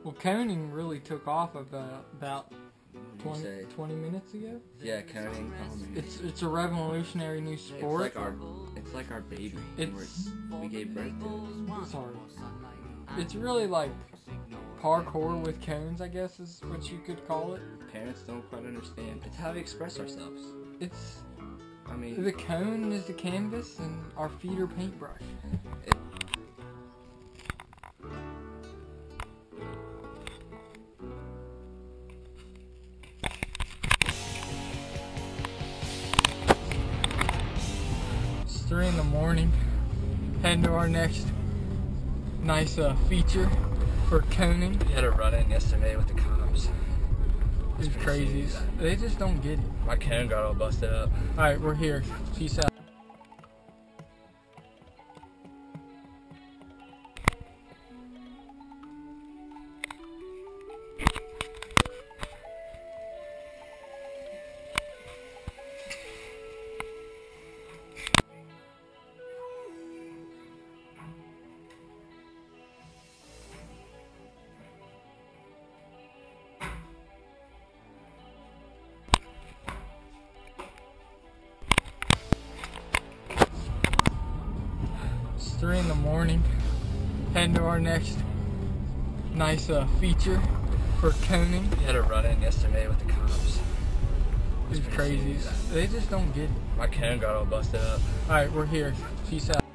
Well, coning really took off about 20 minutes ago. Yeah, coning. It's a revolutionary new sport. It's like our baby. We gave birth to it. Sorry. It's really like parkour with cones, I guess is what you could call it. Parents don't quite understand. It's how we express ourselves. The cone is the canvas and our feet are paintbrush. It's 3 in the morning. Heading to our next nice feature for coning. We had a run-in yesterday with the cops. It's crazy. They just don't get it. My cone got all busted up. Alright, we're here. Peace out. It's 3 in the morning. Heading to our next nice feature for coning. We had a run-in yesterday with the cops. It's crazy. They just don't get it. My cone got all busted up. Alright, we're here. Peace out.